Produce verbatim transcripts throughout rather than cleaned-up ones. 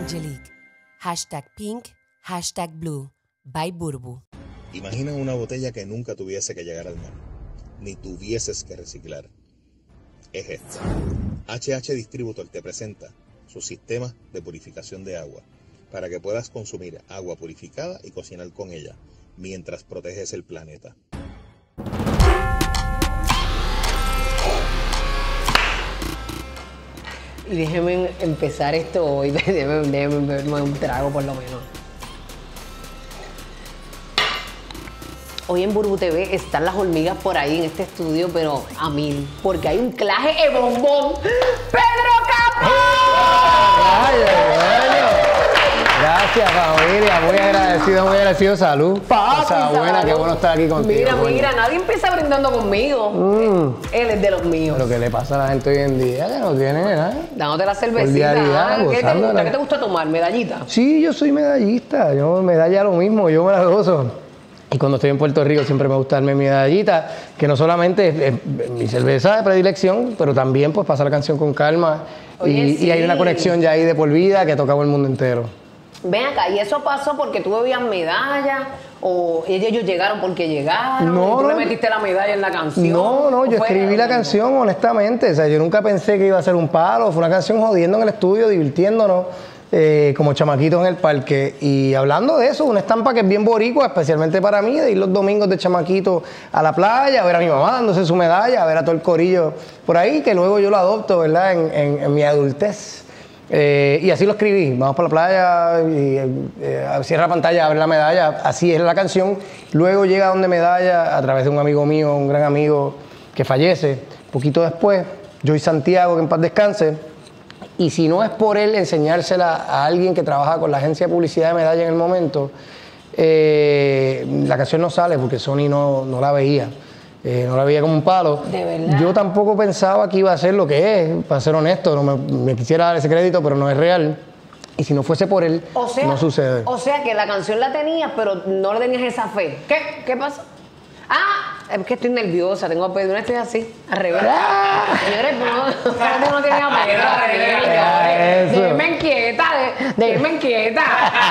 Angelique. Hashtag pink, hashtag blue. By Burbu. Imagina una botella que nunca tuviese que llegar al mar, ni tuvieses que reciclar. Es esta. H H Distributor te presenta su sistema de purificación de agua, para que puedas consumir agua purificada y cocinar con ella, mientras proteges el planeta. Y déjenme empezar esto hoy, déjenme, déjenme beberme un trago por lo menos. Hoy en Burbu T V están las hormigas por ahí en este estudio, pero a mil, porque hay un claje de bombón. ¡Pedro Capó! Gracias, familia. Muy agradecido, muy agradecido. Salud. Papi, Cosa buena, qué bueno estar aquí contigo. Mira, coño. mira, nadie empieza brindando conmigo. Mm. Él es de los míos. Pero ¿qué le pasa a la gente hoy en día? Que no tiene nada. Dándote la cervecita. Cordialidad, ¿Qué te gusta? gozándola. ¿Qué te gusta tomar? ¿Medallita? Sí, yo soy medallista. Yo medalla lo mismo, yo me la gozo. Y cuando estoy en Puerto Rico siempre me gusta darme mi medallita, que no solamente es, es mi cerveza de predilección, pero también pues pasa la canción con calma. Oye, y, sí. y hay una conexión ya ahí de por vida que ha tocado el mundo entero. Ven acá, ¿y eso pasó porque tú bebías medallas? ¿O ellos llegaron porque llegaron? No, ¿Y tú no. le metiste la medalla en la canción? No, no, yo ¿O fue escribí lo la mismo? canción honestamente. O sea, yo nunca pensé que iba a ser un palo. Fue una canción jodiendo en el estudio, divirtiéndonos. Eh, como chamaquitos en el parque, y hablando de eso, una estampa que es bien boricua, especialmente para mí, de ir los domingos de chamaquito a la playa, a ver a mi mamá dándose su medalla, a ver a todo el corillo por ahí, que luego yo lo adopto, ¿verdad?, en, en, en mi adultez. Eh, y así lo escribí, vamos por la playa, y, eh, cierra la pantalla, a ver la medalla, así es la canción. Luego llega donde medalla a través de un amigo mío, un gran amigo que fallece, poquito después, Joy Santiago, que en paz descanse. Y si no es por él enseñársela a alguien que trabaja con la agencia de publicidad de medalla en el momento, eh, la canción no sale porque Sony no, no la veía. Eh, no la veía como un palo. ¿De verdad? Yo tampoco pensaba que iba a ser lo que es, para ser honesto. No me, me quisiera dar ese crédito, pero no es real. Y si no fuese por él, O sea, no sucede. O sea que la canción la tenías, pero no le tenías esa fe. ¿Qué? ¿Qué pasa? Ah, es que estoy nerviosa, tengo a pedir una estoy así, al revés. Señores, no, espérate, no tiene a pedir al revés. Eso. Déjenme inquieta, de- déjenme inquieta.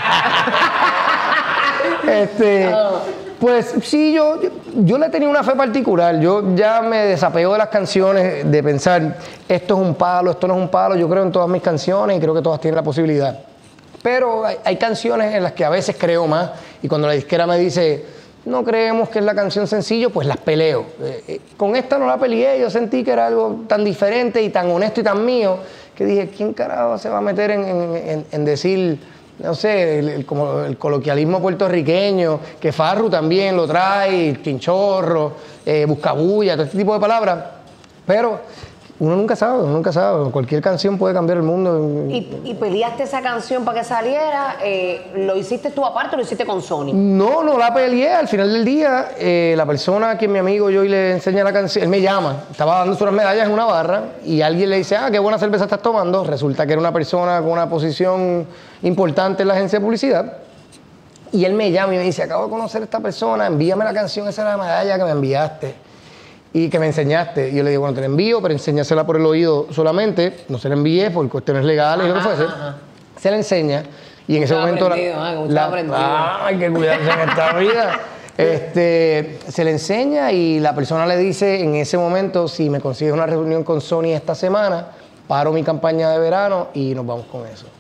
Este, pues sí, yo, yo, yo le tenía una fe particular. Yo ya me desapego de las canciones, de pensar, esto es un palo, esto no es un palo. Yo creo en todas mis canciones y creo que todas tienen la posibilidad. Pero hay, hay canciones en las que a veces creo más, y cuando la disquera me dice, no creemos que es la canción sencillo, pues las peleo. Eh, eh, con esta no la peleé, yo sentí que era algo tan diferente y tan honesto y tan mío, que dije, ¿quién carajo se va a meter en, en, en, en decir, no sé, el, el, como el coloquialismo puertorriqueño, que Farru también lo trae, chinchorro, eh, buscabulla, todo este tipo de palabras? Pero uno nunca sabe, uno nunca sabe. Cualquier canción puede cambiar el mundo. ¿Y, y peleaste esa canción para que saliera? Eh, ¿Lo hiciste tú aparte o lo hiciste con Sony? No, no la peleé. Al final del día, eh, la persona a quien mi amigo yo le enseña la canción, él me llama, estaba dándose unas medallas en una barra y alguien le dice, ah, qué buena cerveza estás tomando. Resulta que era una persona con una posición importante en la agencia de publicidad. Y él me llama y me dice, acabo de conocer a esta persona, envíame la canción, esa era la medalla que me enviaste y que me enseñaste. Y yo le digo, bueno, te la envío, pero enséñasela por el oído solamente. No se la envié por cuestiones legales y lo que fuese. Ajá. Se la enseña y en ese Estaba momento... aprendido, ah, como estaba aprendido. Ah, hay que cuidarse en esta vida. Este, se le enseña y la persona le dice en ese momento, si me consigues una reunión con Sony esta semana, paro mi campaña de verano y nos vamos con eso.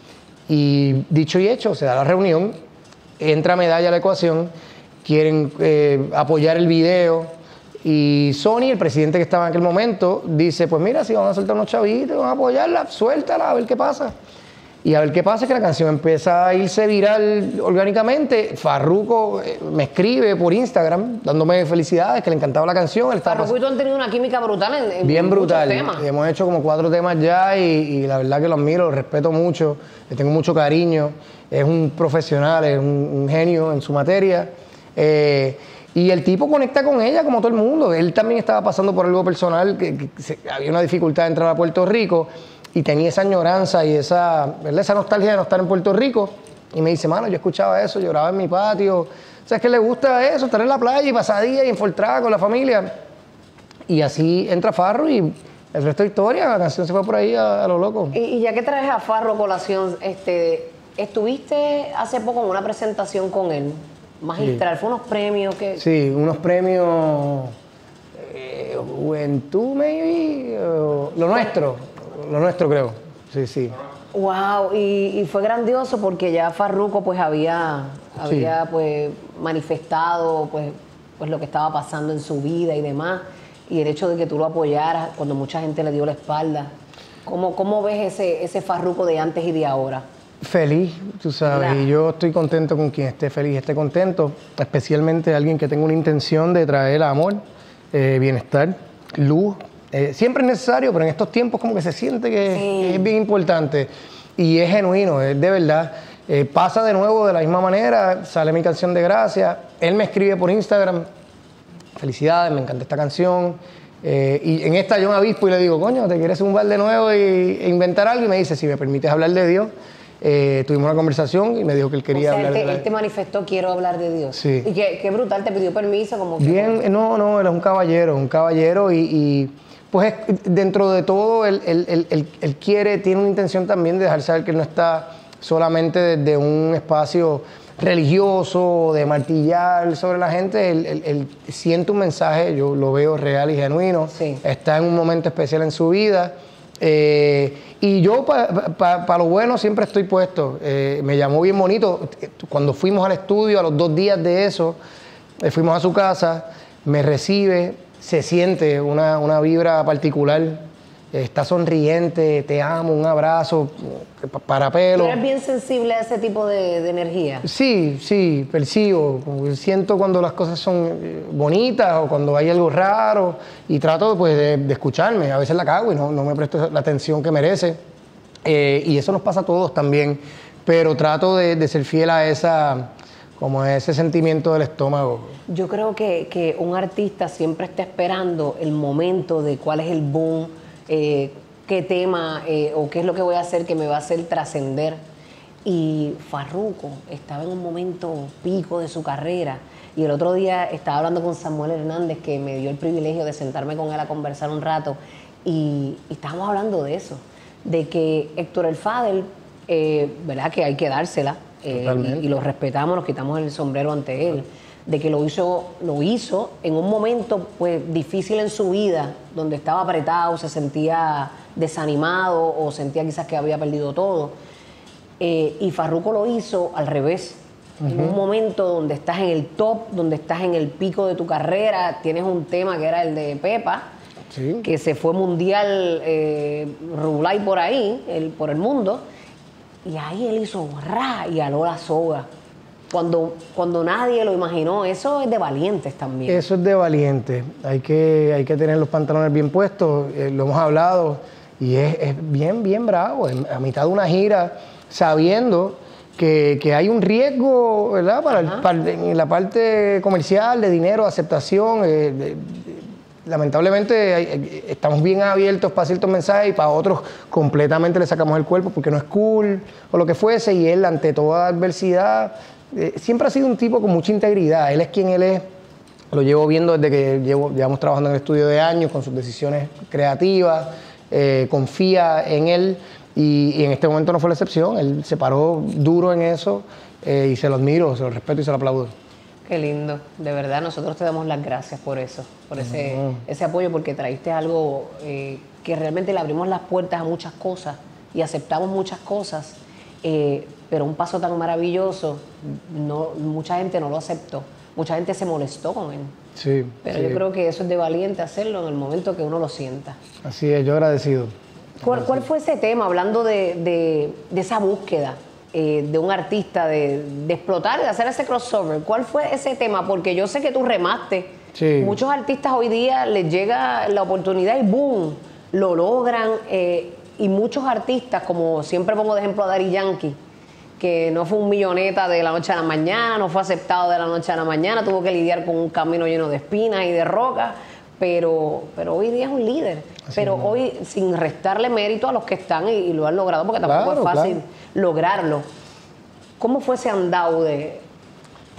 Y dicho y hecho, se da la reunión, entra Medalla a la ecuación, quieren eh, apoyar el video. Y Sony, el presidente que estaba en aquel momento, dice, pues mira, si van a soltar unos chavitos, van a apoyarla, suéltala, a ver qué pasa. Y a ver qué pasa, que la canción empieza a irse viral orgánicamente. Farruko eh, me escribe por Instagram, dándome felicidades, que le encantaba la canción. Él estaba Farruko y tú han tenido una química brutal en, en bien muchos brutal. temas. Hemos hecho como cuatro temas ya y, y la verdad que lo admiro, lo respeto mucho, le tengo mucho cariño. Es un profesional, es un, un genio en su materia. Eh, Y el tipo conecta con ella como todo el mundo. Él también estaba pasando por algo personal, que, que se, había una dificultad de entrar a Puerto Rico y tenía esa añoranza y esa, ¿verdad?, esa nostalgia de no estar en Puerto Rico. Y me dice, mano, yo escuchaba eso, lloraba en mi patio. O sea, es que le gusta eso, estar en la playa y pasadía y enfoltrada con la familia. Y así entra Farru y el resto de historia, la canción se fue por ahí a, a lo loco. Y, y ya que traes a Farro colación, este, estuviste hace poco en una presentación con él, magistral, sí. Fue unos premios que... Sí, unos premios, eh, Juventud, maybe, o, lo nuestro, lo nuestro creo, sí, sí. Wow, y, y fue grandioso porque ya Farruko pues había, había sí. pues manifestado pues, pues lo que estaba pasando en su vida y demás, y el hecho de que tú lo apoyaras cuando mucha gente le dio la espalda. ¿Cómo, cómo ves ese, ese Farruko de antes y de ahora? Feliz, tú sabes, Mira. y yo estoy contento con quien esté feliz, esté contento, especialmente alguien que tenga una intención de traer amor, eh, bienestar, luz. Eh, siempre es necesario, pero en estos tiempos como que se siente que sí. es bien importante y es genuino, es de verdad. Eh, pasa de nuevo de la misma manera, sale mi canción de gracia, él me escribe por Instagram, felicidades, me encanta esta canción, eh, y en esta yo me avispo y le digo, coño, ¿te quieres zumbar de nuevo y, e inventar algo? Y me dice, si me permites hablar de Dios. Eh, tuvimos una conversación y me dijo que él quería o sea, hablar él te, de la... él te manifestó, quiero hablar de Dios. Sí. Y qué, qué brutal, te pidió permiso. Como que Bien, como... no, no, él es un caballero, un caballero y... y pues dentro de todo, él, él, él, él, él quiere, tiene una intención también de dejar saber que él no está solamente desde un espacio religioso, de martillar sobre la gente. Él, él, él siente un mensaje, yo lo veo real y genuino. Sí. Está en un momento especial en su vida. Eh, y yo, para pa, pa lo bueno, siempre estoy puesto. Eh, me llamó bien bonito. Cuando fuimos al estudio, a los dos días de eso, eh, fuimos a su casa, me recibe. Se siente una, una vibra particular, está sonriente, te amo, un abrazo, para pelo. ¿Tú eres bien sensible a ese tipo de, de energía? Sí, sí, percibo. Siento cuando las cosas son bonitas o cuando hay algo raro y trato pues, de, de escucharme. A veces la cago y no, no me presto la atención que merece. Eh, y eso nos pasa a todos también, pero trato de, de ser fiel a esa... como ese sentimiento del estómago. Yo creo que, que un artista siempre está esperando el momento de cuál es el boom, eh, qué tema eh, o qué es lo que voy a hacer que me va a hacer trascender. Y Farruko estaba en un momento pico de su carrera. Y el otro día estaba hablando con Samuel Hernández, que me dio el privilegio de sentarme con él a conversar un rato. Y, y estábamos hablando de eso, de que Héctor el Father, eh, ¿verdad? Que hay que dársela. Eh, y, y lo respetamos, nos quitamos el sombrero ante él, de que lo hizo, lo hizo en un momento pues difícil en su vida, donde estaba apretado, se sentía desanimado o sentía quizás que había perdido todo. Eh, y Farruko lo hizo al revés, uh-huh. en un momento donde estás en el top, donde estás en el pico de tu carrera, tienes un tema que era el de Pepa, sí. que se fue mundial, eh, rulay por ahí, el, por el mundo. Y ahí él hizo ra y aló la soga. Cuando, cuando nadie lo imaginó, eso es de valientes también. Eso es de valientes. Hay que, hay que tener los pantalones bien puestos, eh, lo hemos hablado, y es, es bien, bien bravo. A mitad de una gira, sabiendo que, que hay un riesgo, ¿verdad? Para, el, para en la parte comercial, de dinero, aceptación. Eh, de, de, lamentablemente estamos bien abiertos para ciertos mensajes y para otros completamente le sacamos el cuerpo porque no es cool o lo que fuese, y él ante toda adversidad eh, siempre ha sido un tipo con mucha integridad. Él es quien él es, lo llevo viendo desde que llevo, llevamos trabajando en el estudio de años con sus decisiones creativas, eh, confía en él y, y en este momento no fue la excepción. Él se paró duro en eso eh, y se lo admiro, se lo respeto y se lo aplaudo. Qué lindo, de verdad, nosotros te damos las gracias por eso, por ese, uh-huh. ese apoyo, porque traíste algo eh, que realmente le abrimos las puertas a muchas cosas y aceptamos muchas cosas, eh, pero un paso tan maravilloso, no, mucha gente no lo aceptó, mucha gente se molestó con él. Sí, pero sí. yo creo que eso es de valiente hacerlo en el momento que uno lo sienta. Así es, yo agradecido. ¿Cuál, cuál fue ese tema, hablando de, de, de esa búsqueda? Eh, de un artista, de, de explotar, de hacer ese crossover. ¿Cuál fue ese tema? Porque yo sé que tú remaste. Sí. Muchos artistas hoy día les llega la oportunidad y ¡boom! Lo logran. Eh, y muchos artistas, como siempre pongo de ejemplo a Daddy Yankee, que no fue un milloneta de la noche a la mañana, no fue aceptado de la noche a la mañana, tuvo que lidiar con un camino lleno de espinas y de rocas, pero, pero hoy día es un líder. Así pero no. Hoy, sin restarle mérito a los que están y, y lo han logrado, porque tampoco claro, es fácil claro. lograrlo. ¿Cómo fue ese andado de...?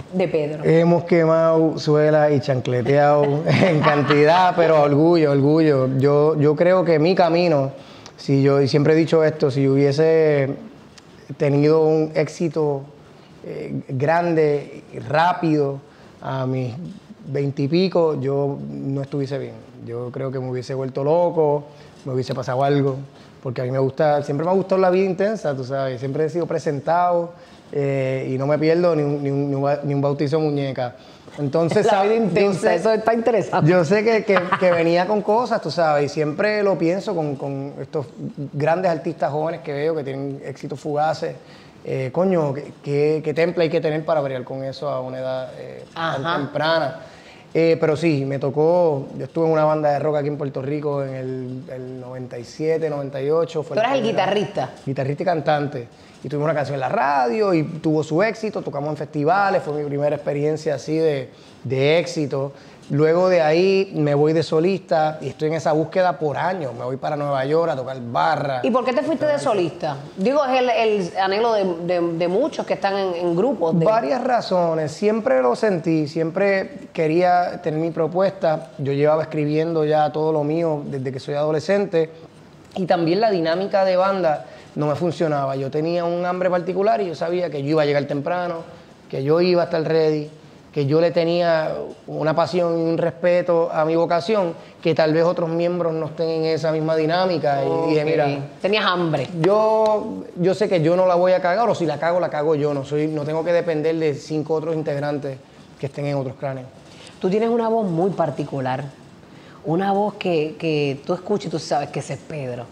de Pedro? Hemos quemado suela y chancleteado en cantidad, pero orgullo, orgullo. Yo, yo creo que mi camino, si yo, y siempre he dicho esto, si hubiese tenido un éxito eh, grande y rápido a mis veintipico, yo no estuviese bien. Yo creo que me hubiese vuelto loco, me hubiese pasado algo, porque a mí me gusta, siempre me ha gustado la vida intensa, tú sabes, siempre he sido presentado eh, y no me pierdo ni un, ni un, ni un bautizo de muñeca. Entonces, La vida ¿sabes? intensa, Sé, eso está interesante. yo sé que, que, que venía con cosas, tú sabes, y siempre lo pienso con, con estos grandes artistas jóvenes que veo que tienen éxitos fugaces. Eh, coño, ¿qué, qué temple hay que tener para bregar con eso a una edad eh, tan Ajá. temprana? Eh, pero sí, me tocó, yo estuve en una banda de rock aquí en Puerto Rico en el, el noventa y siete, noventa y ocho. Fue ¿Tú la eras el primera- guitarrista? Guitarrista y cantante. Y tuvimos una canción en la radio y tuvo su éxito, tocamos en festivales, fue mi primera experiencia así de, de éxito. Luego de ahí me voy de solista y estoy en esa búsqueda por años. Me voy para Nueva York a tocar barra. ¿Y por qué te fuiste de solista? Digo, es el, el anhelo de, de- de muchos que están en, en grupos. De... Varias razones, siempre lo sentí, siempre quería tener mi propuesta. Yo llevaba escribiendo ya todo lo mío desde que soy adolescente y también la dinámica de banda no me funcionaba. Yo tenía un hambre particular y yo sabía que yo iba a llegar temprano, que yo iba a estar ready, que yo le tenía una pasión y un respeto a mi vocación que tal vez otros miembros no estén en esa misma dinámica. Y dije, Ok. mira, Tenías hambre. yo, yo sé que yo no la voy a cagar, o si la cago, la cago yo. No, soy, no tengo que depender de cinco otros integrantes que estén en otros cráneos. Tú tienes una voz muy particular. Una voz que, que tú escuchas y tú sabes que ese es Pedro.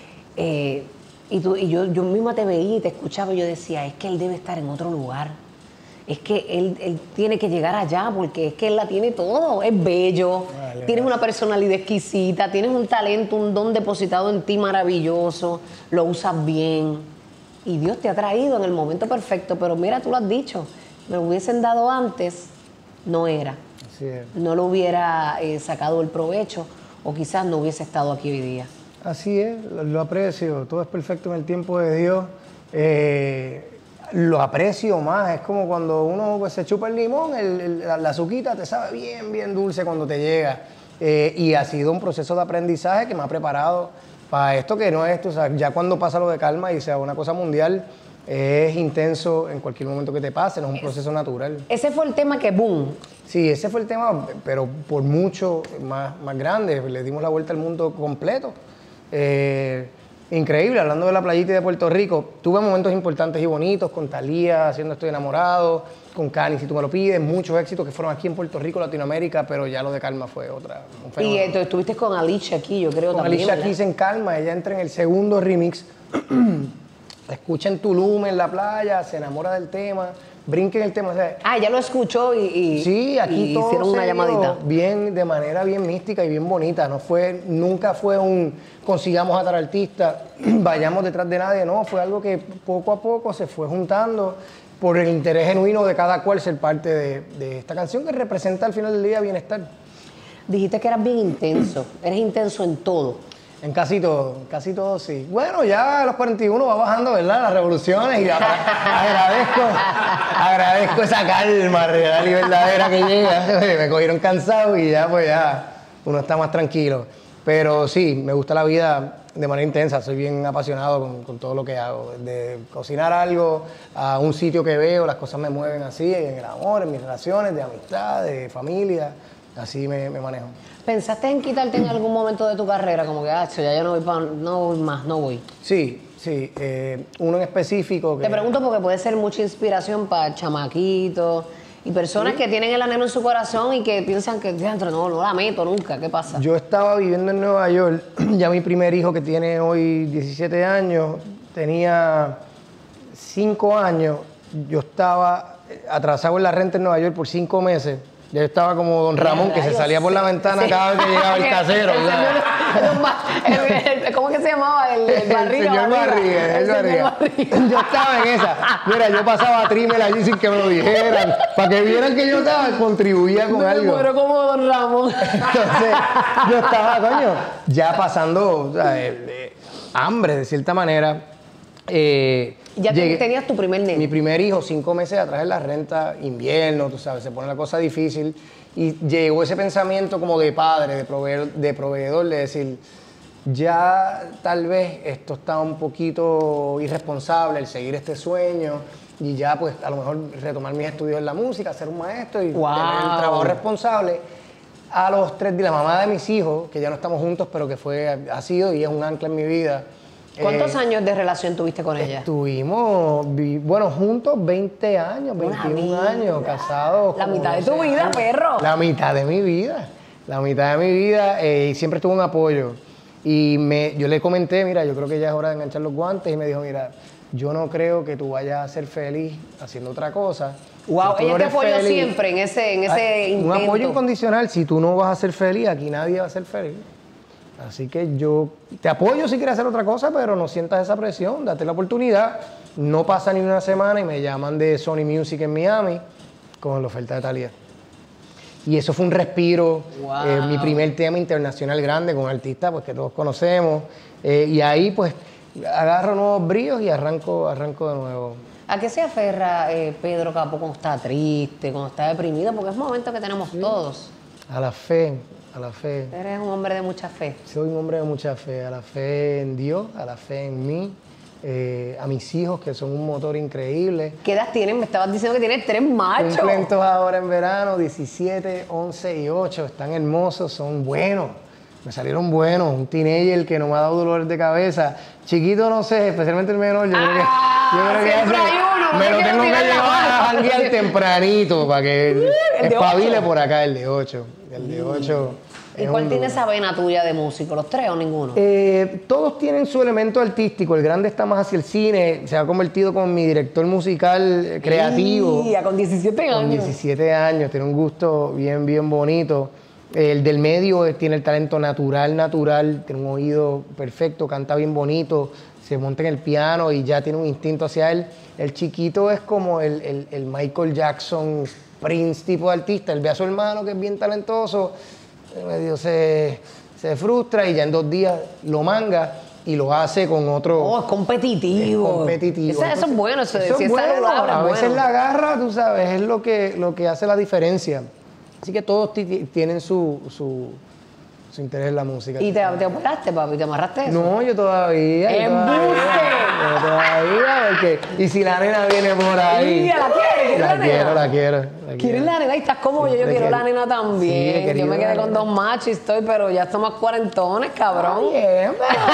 Eh, y tú, y yo, yo misma te veía y te escuchaba y yo decía, es que él debe estar en otro lugar. Es que él, él tiene que llegar allá porque es que él la tiene todo. Es bello, Vale, tienes gracias. una personalidad exquisita, tienes un talento, un don depositado en ti maravilloso, lo usas bien. Y Dios te ha traído en el momento perfecto. Pero mira, tú lo has dicho, me lo hubiesen dado antes, no era. Así es. No lo hubiera eh, sacado el provecho o quizás no hubiese estado aquí hoy día. Así es, lo, lo aprecio. Todo es perfecto en el tiempo de Dios. Eh, lo aprecio más. Es como cuando uno pues, se chupa el limón, el, el- la, la azuquita te sabe bien, bien dulce cuando te llega. Eh, y ha sido un proceso de aprendizaje que me ha preparado para esto que no es, tú sabes, ya cuando pasa lo de calma y sea una cosa mundial, es intenso en cualquier momento que te pase, no es un proceso natural. Ese fue el tema que boom. Sí, ese fue el tema, pero por mucho más, más grande. Le dimos la vuelta al mundo completo. Eh, increíble, hablando de la playita y de Puerto Rico, tuve momentos importantes y bonitos con Thalía, haciendo Estoy Enamorado, con Cani, si tú me lo pides, muchos éxitos que fueron aquí en Puerto Rico, Latinoamérica, pero ya lo de Calma fue otra. Un Y fenómeno. eh, tú estuviste con Alicia aquí, yo creo Con también. Alicia ¿verdad? Keys en Calma, ella entra en el segundo remix, la escucha en Tulum, en la playa, se enamora del tema, brinca en el tema. O sea, Ah, ya lo escuchó y, y- sí, aquí y todo hicieron una se dio llamadita. bien, de manera bien mística y bien bonita. No fue, nunca fue un consigamos a tal artista, vayamos detrás de nadie, no, fue algo que poco a poco se fue juntando por el interés genuino de cada cual ser parte de, de esta canción que representa al final del día bienestar. Dijiste que eras bien intenso, eres intenso en todo. En casi todo, en casi todo sí. Bueno, ya a los cuarenta y uno va bajando, ¿verdad? Las revoluciones y agra- agradezco, agradezco esa calma real y verdadera que llega. Me cogieron cansado y ya pues ya uno está más tranquilo. Pero sí, me gusta la vida de manera intensa, soy bien apasionado con, con todo lo que hago. De cocinar algo a un sitio que veo, las cosas me mueven así, en el amor, en mis relaciones, de amistad, de familia, así me, me manejo. ¿Pensaste en quitarte en algún momento de tu carrera? Como que, ah, ya yo no voy, pa- no voy más, no voy. Sí, sí, eh, uno en específico que... Te pregunto porque puede ser mucha inspiración para chamaquitos y personas que tienen el anhelo en su corazón y que piensan que, dentro no, no la meto nunca. ¿Qué pasa? Yo estaba viviendo en Nueva York, ya mi primer hijo que tiene hoy diecisiete años, tenía cinco años, yo estaba atrasado en la renta en Nueva York por cinco meses. Ya yo estaba como Don Ramón, que se Rayos, salía por la sí, ventana sí. cada vez que llegaba el casero. El ¿sabes? señor- el ba- el- el- ¿Cómo que se llamaba? El, el barriga. El señor barriga. Barriga, el El señor Barriga. Barriga. Yo estaba en esa. Mira, yo pasaba a trímel allí sin que me lo dijeran. Para que vieran que yo estaba, contribuía con Me algo. muero como Don Ramón. Entonces, yo estaba, coño, ya pasando o sea, eh, eh, hambre de cierta manera. Eh, Ya te- llegué- tenías tu primer nene. Mi primer hijo, cinco meses atrás en la renta, invierno, tú sabes, se pone la cosa difícil. Y llegó ese pensamiento como de padre, de proveedor, de proveedor, de decir, ya tal vez esto está un poquito irresponsable, el seguir este sueño, y ya pues a lo mejor retomar mis estudios en la música, ser un maestro y Wow. tener el trabajo responsable. A los tres días, la mamá de mis hijos, que ya no estamos juntos, pero que fue, ha sido y es un ancla en mi vida. ¿Cuántos eh, años de relación tuviste con ella? Estuvimos, vi- bueno, juntos veinte años, Una veintiún vida. años, casados. La como mitad de tu doce vida, años. perro. La mitad de mi vida, la mitad de mi vida, eh, y siempre estuvo un apoyo. Y me, yo le comenté, mira, yo creo que ya es hora de enganchar los guantes, y me dijo, mira, yo no creo que tú vayas a ser feliz haciendo otra cosa. Wow, Si tú ella no te eres apoyó feliz- siempre en ese, en ese Ay, un intento. apoyo incondicional. Si tú no vas a ser feliz, aquí nadie va a ser feliz. Así que yo te apoyo si quieres hacer otra cosa, pero no sientas esa presión, date la oportunidad. No pasa ni una semana y me llaman de Sony Music en Miami con la oferta de Thalía. Y eso fue un respiro, Wow. eh, mi primer tema internacional grande con artistas pues, que todos conocemos. Eh, y ahí pues agarro nuevos bríos y arranco, arranco de nuevo. ¿A qué se aferra eh, Pedro Capó cuando está triste, cuando está deprimido? Porque es un momento que tenemos todos. A la fe, a la fe. Eres un hombre de mucha fe. Soy un hombre de mucha fe, a la fe en Dios, a la fe en mí, eh, a mis hijos que son un motor increíble. ¿Qué edad tienen? Me estabas diciendo que tienes tres machos. Cumplen todos ahora en verano, diecisiete, once y ocho, están hermosos, son buenos. Me salieron buenos, un teenager que no me ha dado dolores de cabeza. Chiquito no sé, especialmente el menor, yo creo que, yo creo que siempre ese- hay uno, no me te lo quiero tengo que tirar la llevar a mano. janguear tempranito para que el de espabile ocho. por acá, el de ocho. El de ocho. ¿Y es cuál un tiene duro. esa vena tuya de músico? ¿Los tres o ninguno? Eh, todos tienen su elemento artístico. El grande está más hacia el cine. Se ha convertido como mi director musical eh, creativo. Ya, con diecisiete Con años. diecisiete años. Tiene un gusto bien, bien bonito. El del medio eh, tiene el talento natural, natural. Tiene un oído perfecto, canta bien bonito. Se monta en el piano y ya tiene un instinto hacia él. El chiquito es como el, el- el Michael Jackson, Prince tipo de artista. Él ve a su hermano que es bien talentoso, medio se, se frustra y ya en dos días lo manga y lo hace con otro. Oh, es competitivo. Es competitivo. Eso, eso es Entonces, bueno, eso, eso si es es bueno. saludable, A es veces bueno. la garra, tú sabes, es lo que, lo que hace la diferencia. Así que todos ti- tienen su, su, su interés en la música. ¿Y te, te operaste, papi? ¿Te amarraste eso? No, yo todavía. Yo todavía, ¡Embuste! yo todavía, porque. Y si la nena viene por ahí. Mira, ¿la quieres? ¿Quieres La la nena? quiero, la quiero. la ¿Quieres quiero. la nena? Y estás como yo, yo Siempre quiero la quiero. nena Sí, también. he querido yo me la quedé con nena. dos machos y estoy, pero ya somos cuarentones, cabrón. Bien,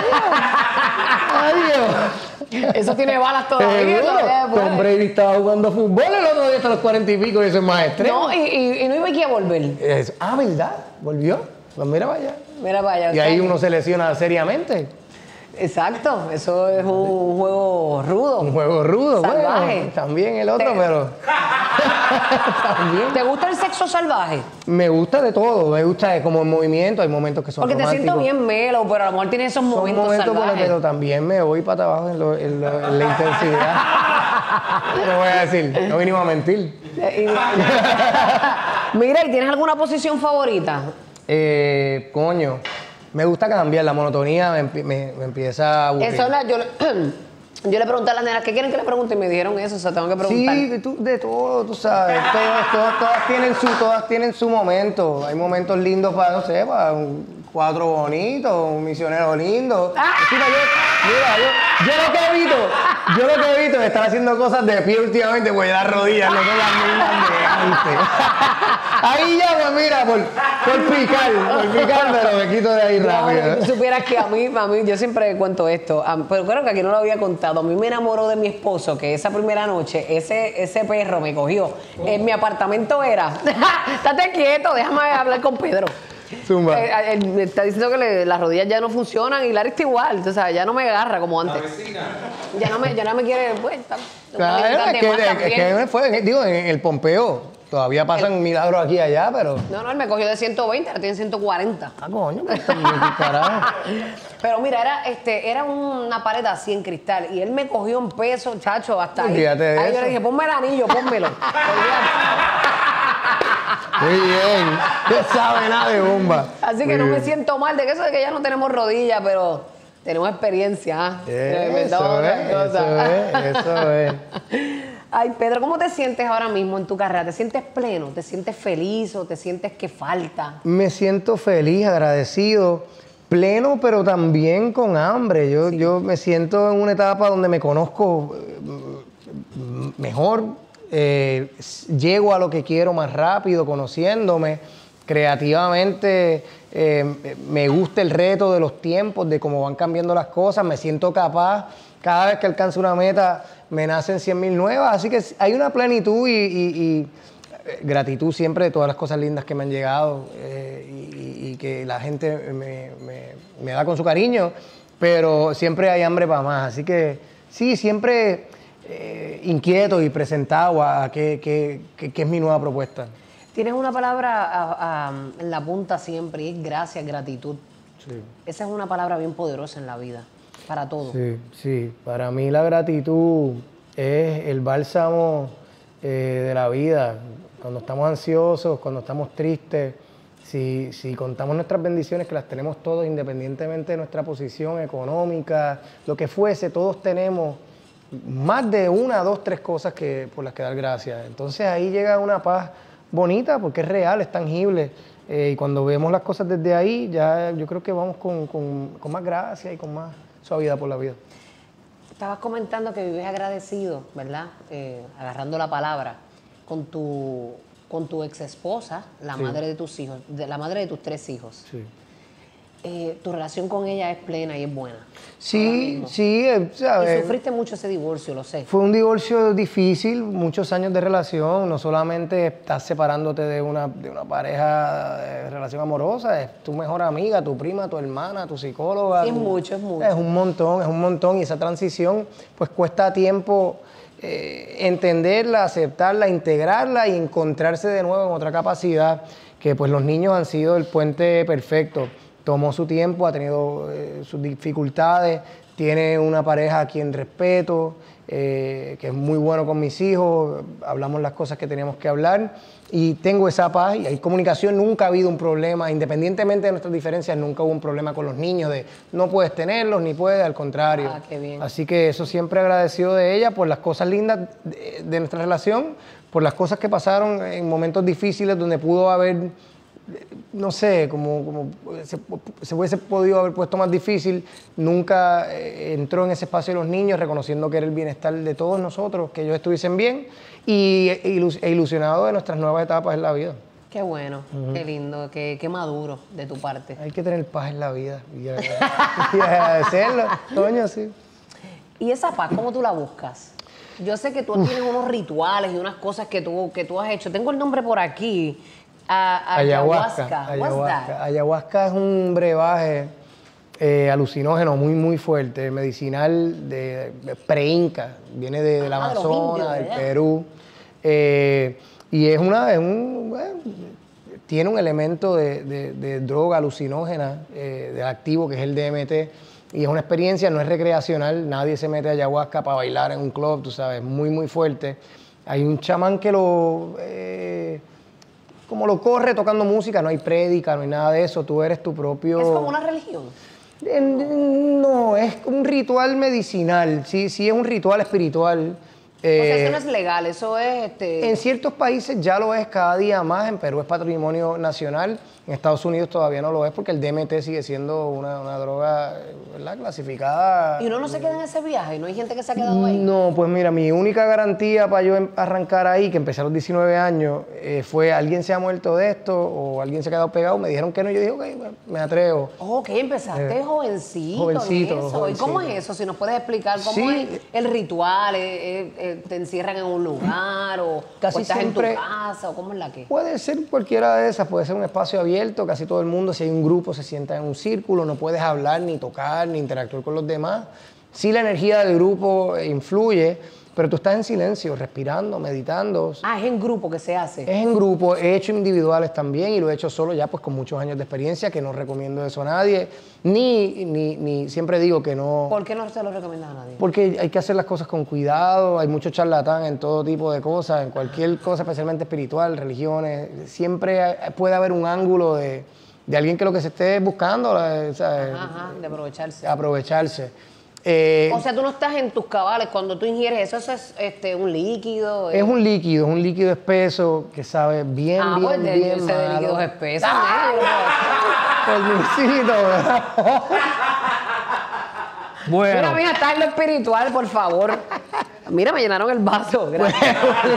adiós. Eso tiene balas todavía. Seguro. todavía después. Tom Brady estaba jugando fútbol el otro día hasta los cuarenta y pico y eso es más extremo. No, y, y, y no iba aquí a volver. Eso- Ah, ¿verdad? ¿Volvió? Pues mira para allá. Mira para allá. Y ahí uno se lesiona seriamente. Exacto, eso es un juego rudo. Un juego rudo, Salvaje. bueno. También el otro, Te- pero. También. ¿Te gusta el sexo salvaje? Me gusta de todo. Me gusta como el movimiento. Hay momentos que son Porque te siento románticos. bien melo, pero a lo mejor tienes esos Son momentos, momentos, pero, salvajes. pero también me voy para abajo en, lo- en lo- en la intensidad. No voy a decir, no vinimos a mentir. Eh, y- Mira, ¿y tienes alguna posición favorita? Eh, coño, me gusta cambiar, la monotonía me, empie- me- me empieza a aburrir. Eso la- yo, le- yo le pregunté a las nenas, ¿qué quieren que le pregunte? Y me dijeron eso, o sea, tengo que preguntar. Sí, de, tu- de todo, tú sabes. Todas, todas, todas tienen su, todas tienen su momento. Hay momentos lindos para, no sé, para un cuatro bonito, un misionero lindo. ¡Ah! Encima yo, mira, yo, yo lo que evito, yo lo que evito es estar haciendo cosas de pie últimamente, pues las rodillas no son las mismas de antes. Ahí ya, pues mira, por, por picar, por picar, pero me quito de ahí No, rápido. tú supieras que a mí, a mí, yo siempre cuento esto, a- pero creo que aquí no lo había contado. A mí me enamoró de mi esposo, que esa primera noche, ese, ese perro me cogió. En mi apartamento era. Estate quieto, déjame hablar con Pedro. Zumba. Eh, él me está diciendo que le- las rodillas ya no funcionan y Lara está igual, tú sabes, ya no me agarra como antes. Ya no me, ya no me quiere, pues, está- Claro, está es de que, más es también. que me fue, digo, en el Pompeo. Todavía pasan milagros aquí y allá, pero. No, no, él me cogió de ciento veinte, ahora tiene ciento cuarenta. Ah, coño, pues también, qué carajo. Pero mira, era, este, era una pared así en cristal y él me cogió un peso, chacho, hasta ahí. Olvídate de Ahí yo eso. le dije, ponme el anillo, pónmelo. Olvídate. Muy bien. No sabe nada de bomba. Así que Muy no me bien. siento mal de que eso de que ya no tenemos rodillas, pero Tenemos experiencia. ¿ah? Eso es, eso es, eso es. Ay, Pedro, ¿cómo te sientes ahora mismo en tu carrera? ¿Te sientes pleno? ¿Te sientes feliz o te sientes que falta? Me siento feliz, agradecido, pleno, pero también con hambre. Yo, Sí. yo me siento en una etapa donde me conozco eh, mejor, eh, llego a lo que quiero más rápido, conociéndome. Creativamente eh, me gusta el reto de los tiempos, de cómo van cambiando las cosas, me siento capaz. Cada vez que alcanzo una meta me nacen cien mil nuevas, así que hay una plenitud y, y- y gratitud siempre de todas las cosas lindas que me han llegado eh, y, y que la gente me, me- me da con su cariño, pero siempre hay hambre para más, así que sí, siempre eh, inquieto y presentado a qué, qué- qué- qué es mi nueva propuesta. Tienes una palabra a- a- en la punta siempre y es gracias, gratitud. Sí. Esa es una palabra bien poderosa en la vida, para todo. Sí, sí. Para mí la gratitud es el bálsamo eh, de la vida. Cuando estamos ansiosos, cuando estamos tristes, si, si contamos nuestras bendiciones, que las tenemos todos independientemente de nuestra posición económica, lo que fuese, todos tenemos más de una, dos, tres cosas que, por las que dar gracias. Entonces ahí llega una paz bonita porque es real, es tangible. Eh, y cuando vemos las cosas desde ahí, ya yo creo que vamos con, con- con más gracia y con más suavidad por la vida. Estabas comentando que vives agradecido, ¿verdad? Eh, agarrando la palabra, con tu, con tu ex esposa, la Sí. madre de tus hijos, de, la madre de tus tres hijos. Sí. Eh, tu relación con ella es plena y es buena. Ahora Sí, mismo. sí, eh, Y ¿sabes? sufriste mucho ese divorcio, lo sé. Fue un divorcio difícil, muchos años de relación, no solamente estás separándote de una, de una pareja de relación amorosa, es tu mejor amiga, tu prima, tu hermana, tu psicóloga. Sí, es tu- mucho, es mucho. Es un montón, es un montón y esa transición pues cuesta tiempo eh, entenderla, aceptarla, integrarla y encontrarse de nuevo en otra capacidad, que pues los niños han sido el puente perfecto. Tomó su tiempo, ha tenido eh, sus dificultades, tiene una pareja a quien respeto, eh, que es muy bueno con mis hijos, hablamos las cosas que teníamos que hablar y tengo esa paz y hay comunicación, nunca ha habido un problema, independientemente de nuestras diferencias, nunca hubo un problema con los niños de no puedes tenerlos ni puedes, al contrario. Ah, qué bien. Así que eso siempre agradecido de ella por las cosas lindas de, de nuestra relación, por las cosas que pasaron en momentos difíciles donde pudo haber no sé, como, como se, se hubiese podido haber puesto más difícil, nunca eh, entró en ese espacio de los niños, reconociendo que era el bienestar de todos nosotros, que ellos estuviesen bien y e, ilus- e ilusionado de nuestras nuevas etapas en la vida. Qué bueno, qué lindo, qué, qué maduro de tu parte. Hay que tener paz en la vida y, agra- y agradecerlo, coño, sí. ¿Y esa paz, cómo tú la buscas? Yo sé que tú tienes unos rituales y unas cosas que tú, que tú has hecho. Tengo el nombre por aquí. A- Ayahuasca. What's Ayahuasca. that? Ayahuasca es un brebaje eh, alucinógeno muy, muy fuerte, medicinal de, de pre-inca. Viene de, del Ah, de los Amazonas, indios, del ¿verdad? Perú. Eh, y es una. Es un, bueno, tiene un elemento de, de- de droga alucinógena, eh, de activo, que es el D M T. Y es una experiencia, no es recreacional. Nadie se mete a ayahuasca para bailar en un club, tú sabes, muy, muy fuerte. Hay un chamán que lo. eh, como lo corre tocando música, no hay prédica, no hay nada de eso, tú eres tu propio... Es como una religión. Eh, No, es un ritual medicinal, sí, sí es un ritual espiritual. O sea, Eh, eso no es legal, eso es este. en ciertos países ya lo es cada día más, en Perú es patrimonio nacional, en Estados Unidos todavía no lo es porque el D M T sigue siendo una, una droga, ¿verdad?, clasificada. Y uno no se queda en ese viaje, no hay gente que se ha quedado ahí. No, pues mira, mi única garantía para yo em- arrancar ahí, que empecé a los diecinueve años, eh, fue alguien se ha muerto de esto o alguien se ha quedado pegado. Me dijeron que no, yo dije, ok, bueno, me atrevo. Ok, empezaste Eh, jovencito. jovencito, en eso. ¿Y jovencito. cómo es eso? Si nos puedes explicar cómo Sí. es el ritual, eh, eh, eh, te encierran en un lugar o, Casi o estás siempre- en tu casa o cómo es la que. Puede ser cualquiera de esas, puede ser un espacio abierto, casi todo el mundo, si hay un grupo, se sienta en un círculo, no puedes hablar, ni tocar, ni interactuar con los demás. Sí, la energía del grupo eh, influye, pero tú estás en silencio, respirando, meditando. Ah, es en grupo que se hace. Es en grupo, he hecho individuales también y lo he hecho solo ya pues con muchos años de experiencia, que no recomiendo eso a nadie, ni, ni, ni siempre digo que no, ¿Por qué no se lo recomiendas a nadie? porque hay que hacer las cosas con cuidado, hay mucho charlatán en todo tipo de cosas, en cualquier cosa, especialmente espiritual, religiones, siempre hay- puede haber un ángulo de, de alguien que lo que se esté buscando, o sea, Ajá, ajá, de aprovecharse. aprovecharse. Eh, O sea, tú no estás en tus cabales cuando tú ingieres eso, eso es este, un líquido. es un líquido, es un líquido espeso que sabe bien, ah, bien, pues de, bien yo sé de malo. líquidos espesos. ¿eh? Permisito, ¿verdad? Bueno. Mira, mija, está en lo espiritual, por favor. Mira, me llenaron el vaso. Gracias.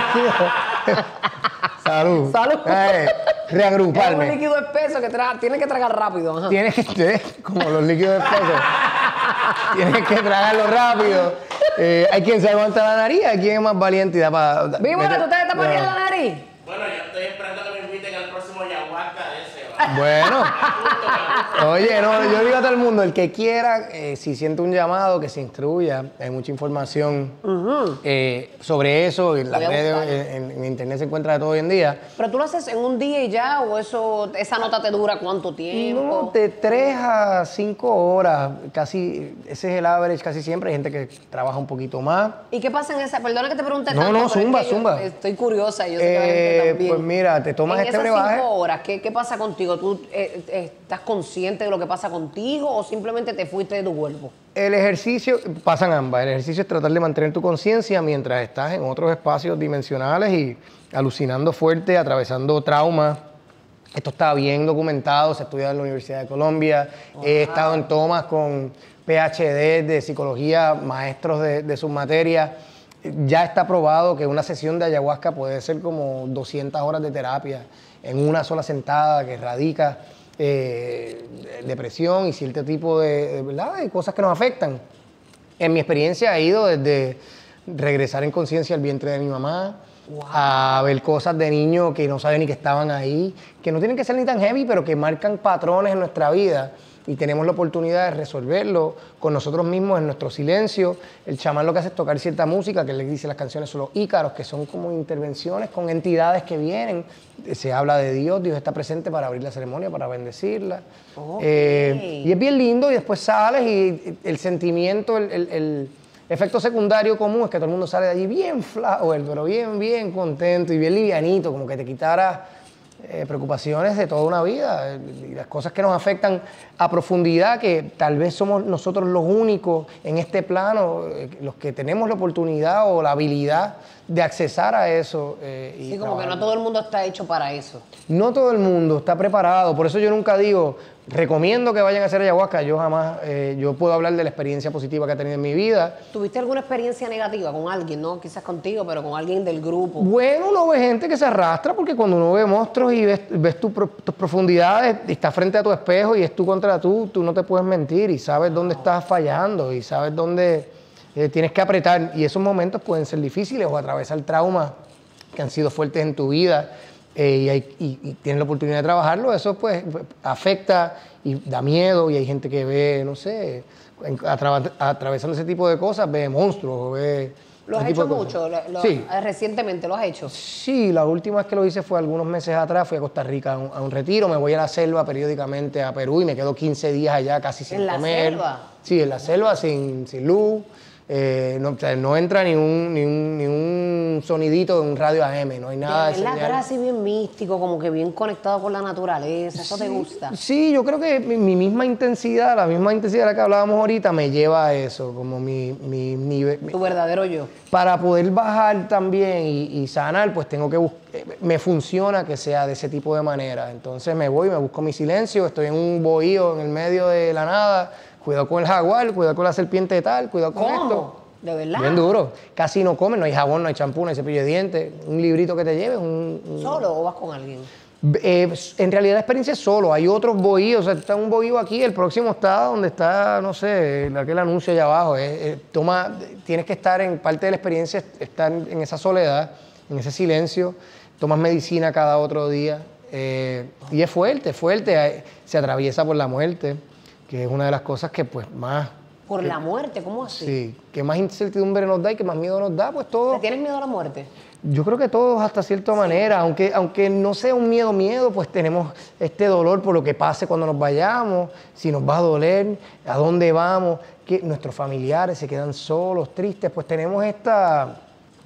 Salud. Salud. Eh, Es un reagruparme. líquido espeso que tra tienes que tragar rápido. Ajá. Tienes que, eh, como los líquidos espesos, tienes que tragarlo rápido. Eh, hay quien se aguanta la nariz, hay quien es más valiente y da para... Víbora, ¿tú te taparías la nariz? Bueno, yo estoy esperando que me inviten al próximo ayahuasca de ese. ¿va? Bueno. Oye, no, yo digo a todo el mundo, el que quiera, eh, si siente un llamado, que se instruya. Hay mucha información eh, sobre eso. En las Voy a redes, buscar. en, en internet se encuentra de todo hoy en día. ¿Pero tú lo haces en un día y ya? ¿O eso, esa nota te dura cuánto tiempo? No, de tres a cinco horas, casi, ese es el average casi siempre. Hay gente que trabaja un poquito más. ¿Y qué pasa en esa? Perdona que te pregunte No, tanto, no, pero es zumba, que yo zumba. Estoy curiosa, yo sé que la gente Eh, también. pues mira, te tomas en este esas brebaje. cinco horas, ¿qué, qué pasa contigo? ¿Tú eh, eh, estás consciente de lo que pasa contigo o simplemente te fuiste de tu cuerpo? El ejercicio, pasan ambas. El ejercicio es tratar de mantener tu conciencia mientras estás en otros espacios dimensionales y alucinando fuerte, atravesando traumas. Esto está bien documentado, se estudia en la Universidad de Colombia. He estado en tomas con P H D de psicología, maestros de, de sus materias. Ya está probado que una sesión de ayahuasca puede ser como doscientas horas de terapia en una sola sentada que radica eh, depresión y cierto tipo de, de, ¿verdad? de cosas que nos afectan. En mi experiencia ha ido desde regresar en conciencia al vientre de mi mamá, wow, a ver cosas de niño que no saben ni que estaban ahí, que no tienen que ser ni tan heavy, pero que marcan patrones en nuestra vida y tenemos la oportunidad de resolverlo con nosotros mismos en nuestro silencio. El chamán lo que hace es tocar cierta música, que le dice las canciones son los ícaros, que son como intervenciones con entidades que vienen. Se habla de Dios, Dios está presente para abrir la ceremonia, para bendecirla. Okay. Eh, y es bien lindo y después sales y el sentimiento, el, el, el efecto secundario común es que todo el mundo sale de allí bien flower, pero bien, bien contento y bien livianito, como que te quitara eh, preocupaciones de toda una vida eh, y las cosas que nos afectan a profundidad, que tal vez somos nosotros los únicos en este plano, eh, los que tenemos la oportunidad o la habilidad de accesar a eso. Eh, y Sí, como que trabajar. no todo el mundo está hecho para eso. No todo el mundo está preparado, por eso yo nunca digo, recomiendo que vayan a hacer ayahuasca, yo jamás, eh, yo puedo hablar de la experiencia positiva que he tenido en mi vida. ¿Tuviste alguna experiencia negativa con alguien? No quizás contigo, pero con alguien del grupo. Bueno, uno ve gente que se arrastra porque cuando uno ve monstruos y ves, ves tu pro- tus profundidades y estás frente a tu espejo y es tú contra tú, tú no te puedes mentir y sabes dónde estás fallando y sabes dónde eh, tienes que apretar, y esos momentos pueden ser difíciles o atravesar traumas que han sido fuertes en tu vida. Eh, y, hay, y, y tienes la oportunidad de trabajarlo, eso pues afecta y da miedo, y hay gente que ve, no sé, en- atra- atravesando ese tipo de cosas, ve monstruos o ve... ¿Lo has ese tipo hecho de cosas. mucho? Lo- lo- Sí. eh, Recientemente lo has hecho. Sí, la última vez que lo hice fue algunos meses atrás, fui a Costa Rica a un, a un retiro, me voy a la selva periódicamente a Perú y me quedo quince días allá casi sin ¿En la comer. selva? Sí, en la selva, sin, sin luz. Eh, no, o sea, no entra ni un, ni, un, ni un sonidito de un radio A M, no hay nada de, Es la señal. cara así bien místico, como que bien conectado con la naturaleza. ¿Eso te gusta? Sí, yo creo que mi, mi misma intensidad, la misma intensidad de la que hablábamos ahorita, me lleva a eso, como mi, mi nivel. Tu verdadero yo. Para poder bajar también y, y sanar, pues tengo que buscar, me funciona que sea de ese tipo de manera. Entonces me voy, me busco mi silencio, estoy en un bohío en el medio de la nada, cuidado con el jaguar, cuidado con la serpiente tal, cuidado con esto. ¿Cómo? ¿De verdad? Bien duro. Casi no comen, no hay jabón, no hay champú, no hay cepillo de dientes, un librito que te lleves, un, un- ¿Solo o vas con alguien? eh, en realidad la experiencia es solo, hay otros bohíos, o sea, está un bohío aquí, el próximo está donde está, no sé, aquel anuncio allá abajo. eh, eh, toma, tienes que estar en parte de la experiencia, estar en esa soledad, en ese silencio, tomas medicina cada otro día, eh, y es fuerte, es fuerte, eh, se atraviesa por la muerte, que es una de las cosas que pues más, Por la muerte, ¿cómo así? sí, que más incertidumbre nos da y que más miedo nos da, pues todo. ¿Te tienes miedo a la muerte? Yo creo que todos hasta cierta manera, aunque, aunque no sea un miedo, miedo, pues tenemos este dolor por lo que pase cuando nos vayamos, si nos va a doler, a dónde vamos, que nuestros familiares se quedan solos, tristes, pues tenemos esta,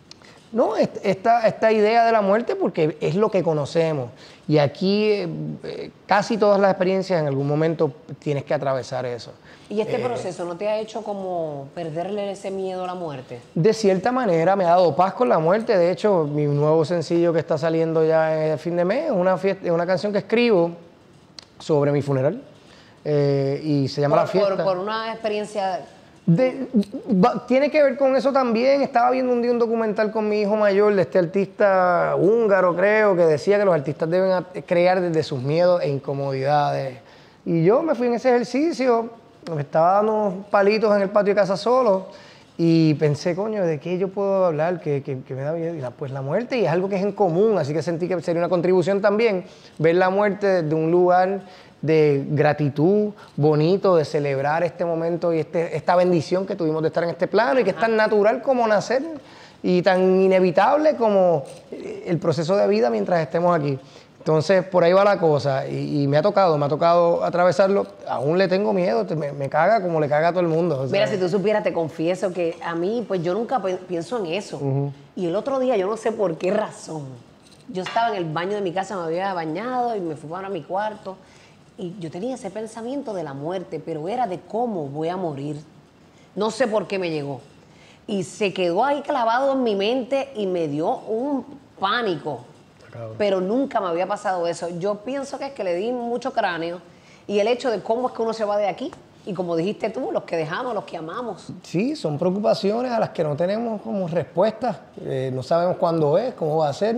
No, est- esta, esta idea de la muerte porque es lo que conocemos. Y aquí eh, eh, casi todas las experiencias en algún momento tienes que atravesar eso. ¿Y este Eh, proceso no te ha hecho como perderle ese miedo a la muerte? De cierta manera me ha dado paz con la muerte. De hecho, mi nuevo sencillo que está saliendo ya en el fin de mes es una, fiesta, es una canción que escribo sobre mi funeral. Eh, y se llama Por, La Fiesta. por, por una experiencia... De- va- tiene que ver con eso también. Estaba viendo un día un documental con mi hijo mayor de este artista húngaro, creo, que decía que los artistas deben a- crear desde sus miedos e incomodidades. Y yo me fui en ese ejercicio, me estaba dando unos palitos en el patio de casa solo y pensé, coño, ¿de qué yo puedo hablar? Que, que- que me da miedo. Y la- pues la muerte, y es algo que es en común, así que sentí que sería una contribución también ver la muerte desde un lugar de gratitud, bonito, de celebrar este momento y este, esta bendición que tuvimos de estar en este plano y que es tan natural como nacer y tan inevitable como eh, el proceso de vida mientras estemos aquí. Entonces, por ahí va la cosa y, y me ha tocado, me ha tocado atravesarlo. Aún le tengo miedo, te- me, me caga como le caga a todo el mundo. o sea. Mira, si tú supieras, te confieso que a mí, pues yo nunca pe- pienso en eso. Y el otro día, yo no sé por qué razón, yo estaba en el baño de mi casa, me había bañado y me fui para mi cuarto. Y yo tenía ese pensamiento de la muerte, pero era de cómo voy a morir. No sé por qué me llegó. Y se quedó ahí clavado en mi mente y me dio un pánico. Pero nunca me había pasado eso. Yo pienso que es que le di mucho cráneo y el hecho de cómo es que uno se va de aquí. Y como dijiste tú, los que dejamos, los que amamos. Sí, son preocupaciones a las que no tenemos como respuestas. Eh, no sabemos cuándo es, cómo va a ser.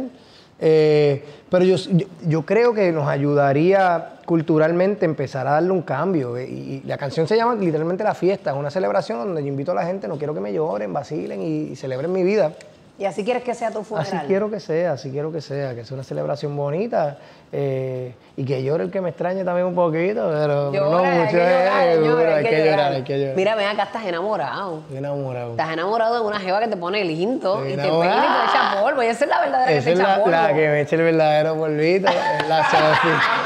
Eh, pero yo, yo, yo creo que nos ayudaría culturalmente empezar a darle un cambio. eh, Y, y la canción se llama literalmente La Fiesta. Es una celebración donde yo invito a la gente, no quiero que me lloren, vacilen y, y celebren mi vida. Y así quieres que sea tu funeral. Así quiero que sea, así quiero que sea, que sea una celebración bonita eh, y que llore el que me extrañe también un poquito, pero, pero no Llora, hay mucho. que llorar, eh, señora, duro, hay que llorar, hay que llorar. Mira, ven acá, estás enamorado. Estoy enamorado. Estás enamorado de una jeva que te pone lindo Estoy y te enamorado. peina y te echa polvo. Y esa es la verdadera Esa que es te echa la, polvo. la que me echa el verdadero polvito, es la Sofi.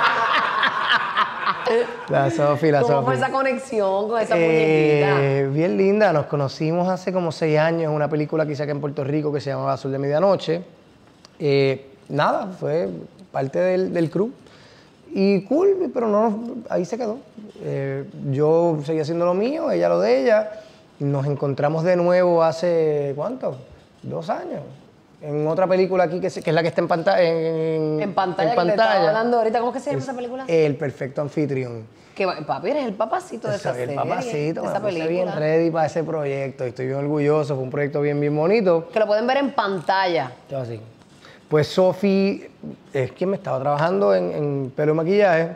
La Sofi, la ¿Cómo Sofi. fue esa conexión con esa Eh, bien linda, nos conocimos hace como seis años en una película que hice acá en Puerto Rico que se llamaba Azul de Medianoche. Eh, nada, fue parte del, del crew. Y cool, pero no, ahí se quedó. Eh, yo seguí haciendo lo mío, ella lo de ella. Nos encontramos de nuevo hace, ¿cuánto? Dos años. En otra película aquí que, se- que es la que está en, pantalla en, En pantalla, en que te estaba pantalla. hablando ahorita. ¿Cómo es que se llama Es esa película? El Perfecto Anfitrión. Que va- papi, eres el papacito de esa Soy el serie, papacito, de me esa puse película. bien ready para ese proyecto. Estoy bien orgulloso, fue un proyecto bien, bien bonito. Que lo pueden ver en pantalla. Todo así. Pues Sofi es quien me estaba trabajando en, en pelo y maquillaje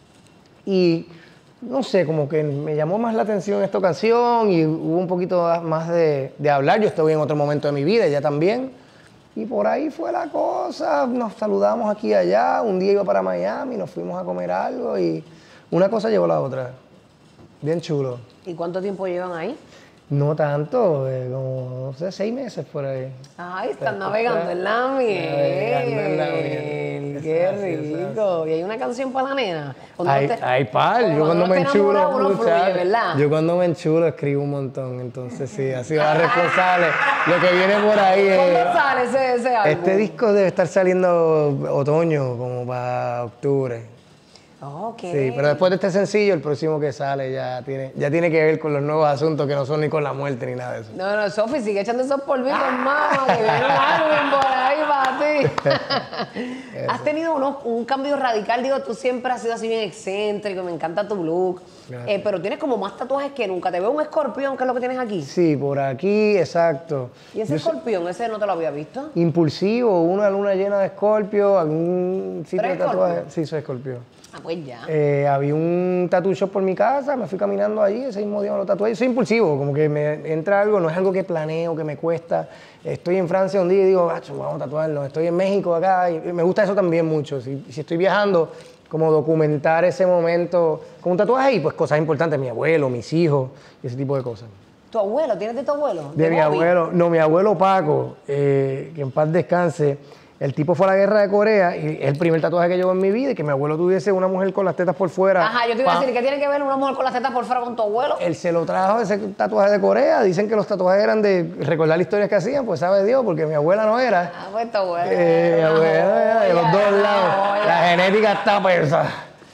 y no sé, como que me llamó más la atención esta ocasión y hubo un poquito más de, de hablar. Yo estoy en otro momento de mi vida, ella también. Y por ahí fue la cosa, nos saludamos aquí y allá, un día iba para Miami, nos fuimos a comer algo y una cosa llevó a la otra. Bien chulo. ¿Y cuánto tiempo llevan ahí? No tanto, eh, como, no sé, seis meses por ahí. Ay, están navegando en la Navegando en la miel. miel. Qué Eso es así, eso es rico. Y hay una canción para la nena. Cuando Hay, uno te- hay par, yo cuando uno me está enamorado, enchulo, uno fluye, muchacho, ¿verdad? yo cuando me enchulo escribo un montón, entonces sí, ha sido la responsable. Lo que viene por ahí es... ¿Cuándo sale ese, ese álbum? Este disco debe estar saliendo otoño, como para octubre. Ok. Sí, pero después de este sencillo, el próximo que sale ya tiene, ya tiene que ver con los nuevos asuntos que no son ni con la muerte ni nada de eso. No, no, Sofi, sigue echando esos polvitos, mamá, que viene un álbum por ahí para ti. Has tenido unos- un cambio radical, digo, tú siempre has sido así bien excéntrico, me encanta tu look, eh, pero tienes como más tatuajes que nunca. Te veo un escorpión, que es lo que tienes aquí. Sí, por aquí, exacto. ¿Y ese Yo soy escorpión, ese no te lo había visto? impulsivo, una luna llena de escorpio, algún sitio de ¿Eres tatuaje. Scorpio? Sí, soy escorpio. Ah, pues ya. Eh, había un tattoo shop por mi casa, me fui caminando allí, ese mismo día me lo tatué. Yo soy impulsivo, como que me entra algo, no es algo que planeo, que me cuesta. Estoy en Francia un día y digo, "Acho, vamos a tatuarnos". Estoy en México acá y me gusta eso también mucho. Si, si estoy viajando, como documentar ese momento con un tatuaje y pues cosas importantes, mi abuelo, mis hijos y ese tipo de cosas. ¿Tu abuelo? ¿Tienes de tu abuelo? De mi Bobby? abuelo, no, mi abuelo Paco, eh, que en paz descanse, El tipo fue a la guerra de Corea y es el primer tatuaje que llevo en mi vida y que mi abuelo tuviese una mujer con las tetas por fuera. Ajá, yo te iba a Pa- decir, ¿qué tiene que ver una mujer con las tetas por fuera con tu abuelo? Él se lo trajo ese tatuaje de Corea. Dicen que los tatuajes eran de recordar las historias que hacían, pues sabe Dios, porque mi abuela no era. Ah, pues tu abuelo. Eh, mi abuela era de los dos Joya, lados. joya. La genética está persa.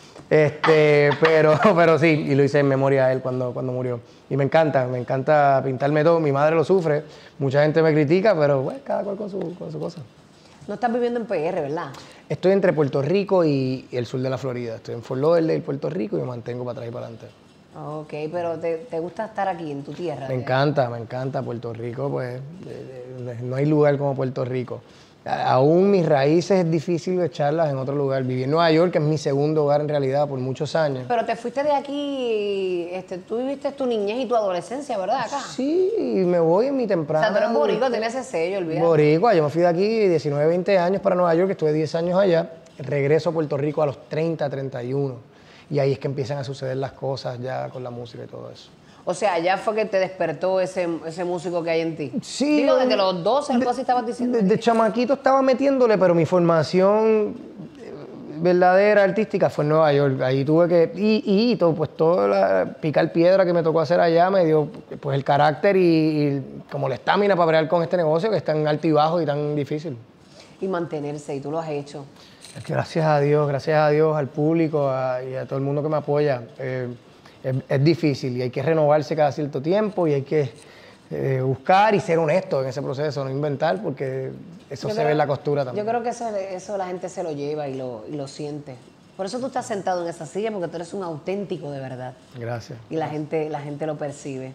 Este, pero, pero sí, y lo hice en memoria a él cuando, cuando murió. Y me encanta, me encanta pintarme todo. Mi madre lo sufre, mucha gente me critica, pero bueno, cada cual con su, con su cosa. No estás viviendo en P R, ¿verdad? Estoy entre Puerto Rico y, y el sur de la Florida. Estoy en Fort Lauderdale, Puerto Rico, y me mantengo para atrás y para adelante. Ok, pero te, te gusta estar aquí en tu tierra. Me encanta, me encanta Puerto Rico, pues eh, eh, no hay lugar como Puerto Rico. A- Aún mis raíces es difícil echarlas en otro lugar. Viví en Nueva York, que es mi segundo hogar en realidad por muchos años. Pero te fuiste de aquí, este, tú viviste tu niñez y tu adolescencia, ¿verdad? Acá. Sí, y me voy en mi O temprana. sea, tú eres boricua, tienes ese sello, olvídate. Boricua, yo me fui de aquí diecinueve, veinte años para Nueva York, estuve diez años allá. Regreso a Puerto Rico a los treinta, treinta y uno. Y ahí es que empiezan a suceder las cosas ya con la música y todo eso. O sea, allá fue que te despertó ese, ese músico que hay en ti. Sí. Digo, desde los doce, algo de- así estabas diciendo. Desde chamaquito estaba metiéndole, pero mi formación eh, verdadera, artística, fue en Nueva York. Ahí tuve que... Y, y todo, pues todo la picar piedra que me tocó hacer allá me dio pues el carácter y, y como la estamina para bregar con este negocio que es tan alto y bajo y tan difícil. Y mantenerse, y tú lo has hecho. Es que gracias a Dios, gracias a Dios, al público a- y a todo el mundo que me apoya. eh, es, es difícil y hay que renovarse cada cierto tiempo y hay que eh, buscar y ser honesto en ese proceso, no inventar, porque eso Yo se creo- ve en la costura también. Yo creo que eso, eso la gente se lo lleva y lo, y lo siente. Por eso tú estás sentado en esa silla, porque tú eres un auténtico de verdad. Gracias. Y la gente, la gente lo percibe.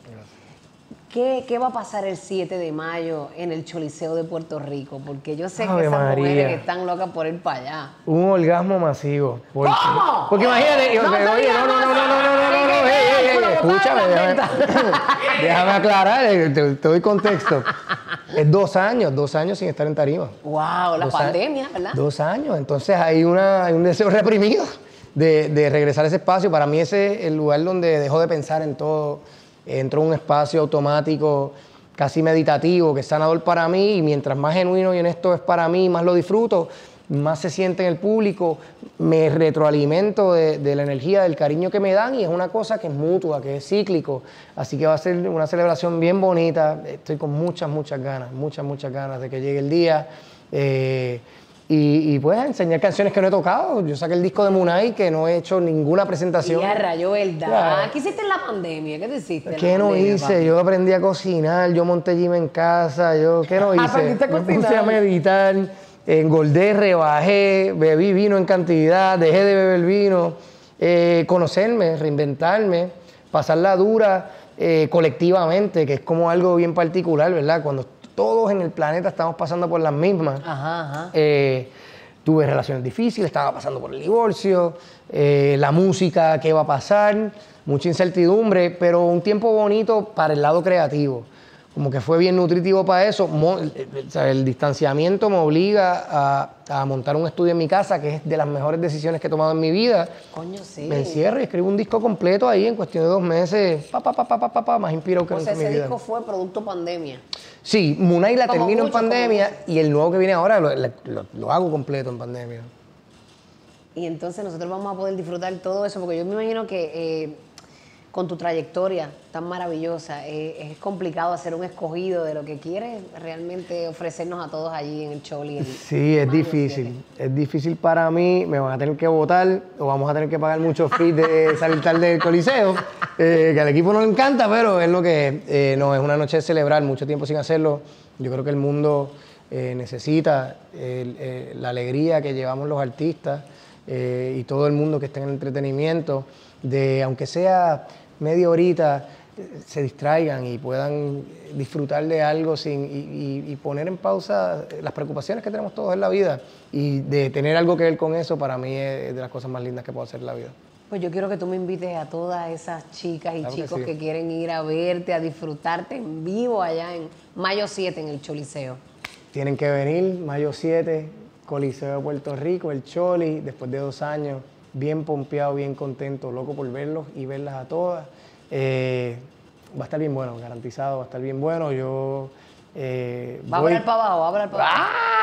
¿Qué, ¿Qué va a pasar el siete de mayo en el Choliseo de Puerto Rico? Porque yo sé que Ave esas María. mujeres que están locas por ir para allá. Un orgasmo masivo. Porque, ¿Cómo? Porque imagínate, yo- No oye, te no, digas no, no, no, no, no, no, no, Sí, no, que ey, te ey, da el ey, culo botado escúchame, en la déjame, déjame aclarar, eh, te, te doy contexto. Es dos años, dos años sin estar en tarima. Wow, la Dos a- pandemia, ¿verdad? Dos años, entonces hay, una, hay un deseo reprimido de, de regresar a ese espacio. Para mí ese es el lugar donde dejo de pensar en todo. Entro en un espacio automático, casi meditativo, que es sanador para mí, y mientras más genuino y honesto es para mí, más lo disfruto, más se siente en el público, me retroalimento de, de la energía, del cariño que me dan, y es una cosa que es mutua, que es cíclico, así que va a ser una celebración bien bonita. Estoy con muchas, muchas ganas, muchas, muchas ganas de que llegue el día. Eh, y, y pues enseñar canciones que no he tocado. Yo saqué el disco de Munay, que no he hecho ninguna presentación. Y a rayo, ¿verdad? Claro. ¿Qué hiciste en la pandemia? ¿Qué te hiciste? en la ¿Qué no pandemia, hice? papi? Yo aprendí a cocinar, yo monté gym en casa, yo, ¿qué no hice? ¿Aprendiste a Me puse cocinar? a meditar, engordé, rebajé, bebí vino en cantidad, dejé de beber vino, eh, conocerme, reinventarme, pasarla dura eh, colectivamente, que es como algo bien particular, ¿verdad? Cuando todos en el planeta estamos pasando por las mismas. Ajá, ajá. Eh, tuve relaciones difíciles, estaba pasando por el divorcio, eh, la música, qué va a pasar, mucha incertidumbre, pero un tiempo bonito para el lado creativo. Como que fue bien nutritivo para eso. Mo- o sea, el distanciamiento me obliga a, a montar un estudio en mi casa, que es de las mejores decisiones que he tomado en mi vida. Coño, sí. Me encierro y escribo un disco completo ahí en cuestión de dos meses. Pa, pa, pa, pa, pa, pa, pa, más inspirado que O nunca sea, en mi ese vida. disco fue producto pandemia. Sí, Munay la Como termino en mucho, como pandemia mucho. y el nuevo que viene ahora lo, lo- lo hago completo en pandemia. Y entonces nosotros vamos a poder disfrutar todo eso, porque yo me imagino que eh, con tu trayectoria tan maravillosa, eh, es complicado hacer un escogido de lo que quieres realmente ofrecernos a todos allí en el Choli. el Sí, es mayo difícil. siete. Es difícil para mí. Me van a tener que votar o vamos a tener que pagar muchos fees de salir tarde del Coliseo, eh, que al equipo no le encanta, pero es lo que es. Eh, no, es una noche de celebrar, mucho tiempo sin hacerlo. Yo creo que el mundo eh, necesita el- eh, la alegría que llevamos los artistas eh, y todo el mundo que está en el entretenimiento, de aunque sea media horita, eh, se distraigan y puedan disfrutar de algo sin, y, y- y poner en pausa las preocupaciones que tenemos todos en la vida, y de tener algo que ver con eso, para mí es de las cosas más lindas que puedo hacer en la vida. Pues yo quiero que tú me invites a todas esas chicas y Claro que chicos sí. que quieren ir a verte, a disfrutarte en vivo allá en mayo siete en el Choliseo. Tienen que venir, mayo siete, Coliseo de Puerto Rico, el Choli, después de dos años, bien pompeado, bien contento, loco por verlos y verlas a todas. Eh, va a estar bien bueno, garantizado, va a estar bien bueno. Yo eh, Va a voy- hablar para abajo, va a hablar para abajo. ¡Ah!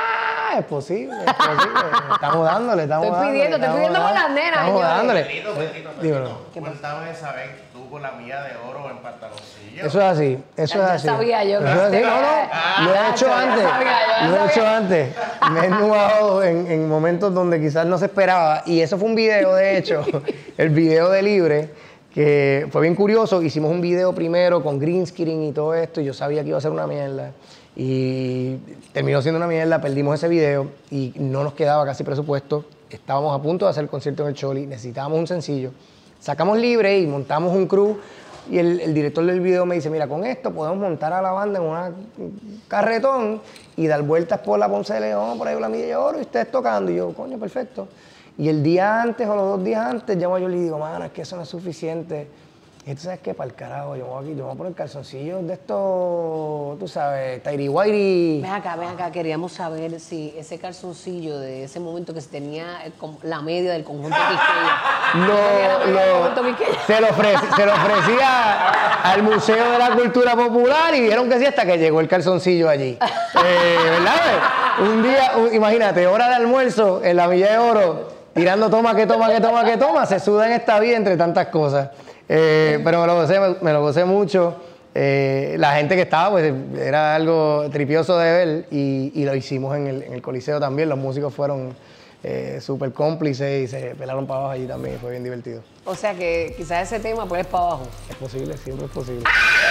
Ah, es posible, es posible. Estamos dándole, estamos Estoy dándole. pidiendo, estoy estamos pidiendo por dando- las nenas, Estamos señores. dándole. Pedrito, Pedrito, Dímelo. Pedrito, cuéntame esa vez tú con la mía de oro en pantaloncillo. Eso es así, eso Ya- es ya así. sabía yo que Eso es así, usted- no, no, Ah, lo he ya hecho antes, sabía, yo ya lo he hecho sabía. antes. Me he ennuado en, en momentos donde quizás no se esperaba. Y eso fue un video, de hecho, el video de Libre, que fue bien curioso. Hicimos un video primero con green screen y todo esto, y yo sabía que iba a ser una mierda. Y terminó siendo una mierda, perdimos ese video y no nos quedaba casi presupuesto. Estábamos a punto de hacer el concierto en el Choli, necesitábamos un sencillo. Sacamos Libre y montamos un crew. Y el, el director del video me dice, mira, con esto podemos montar a la banda en una carretón y dar vueltas por la Ponce de León, por ahí por la Milla de Oro, y ustedes tocando. Y yo, coño, perfecto. Y el día antes o los dos días antes llamo a Yoli y digo, mano, es que eso no es suficiente. Y tú sabes qué, para el carajo, yo me voy aquí, yo me voy a poner calzoncillos de estos, tú sabes, Tairi Wairi. Ven acá, ven acá, queríamos saber si ese calzoncillo de ese momento que se tenía el con- la media del conjunto Quisqueya. Tenía la Lo, media del lo- conjunto Quisqueya. se, lo ofreci- se lo ofrecía al Museo de la Cultura Popular y dijeron que sí hasta que llegó el calzoncillo allí. Eh, ¿Verdad? Un día, un- imagínate, hora de almuerzo en la Villa de Oro, tirando toma, que toma, que toma, que toma, se suda en esta vida entre tantas cosas. Eh, pero me lo gocé, me, me lo gocé mucho. Eh, la gente que estaba, pues era algo tripioso de ver y, y lo hicimos en el, en el Coliseo también. Los músicos fueron eh, súper cómplices y se pelaron para abajo allí también. Fue bien divertido. O sea que quizás ese tema pues es para abajo. Es posible, siempre es posible.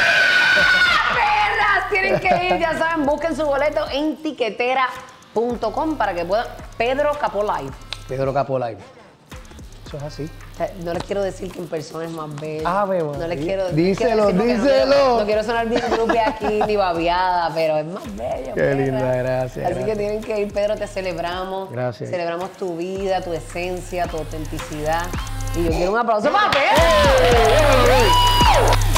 ¡Perras! Tienen que ir, ya saben, busquen su boleto en tiquetera punto com para que puedan. Pedro Capó Live. Pedro Capó Live. Eso es así. O sea, no les quiero decir que en persona es más bello. Ave No les María. quiero no les Díselo, quiero decir porque no díselo. quiero- No quiero sonar bien grupi aquí ni babiada, pero es más bello. Qué perra. linda, gracias, Así gracias. que tienen que ir, Pedro, te celebramos. Gracias. Celebramos tu vida, tu esencia, tu autenticidad. Y yo quiero un aplauso para Pedro. ¡Eh!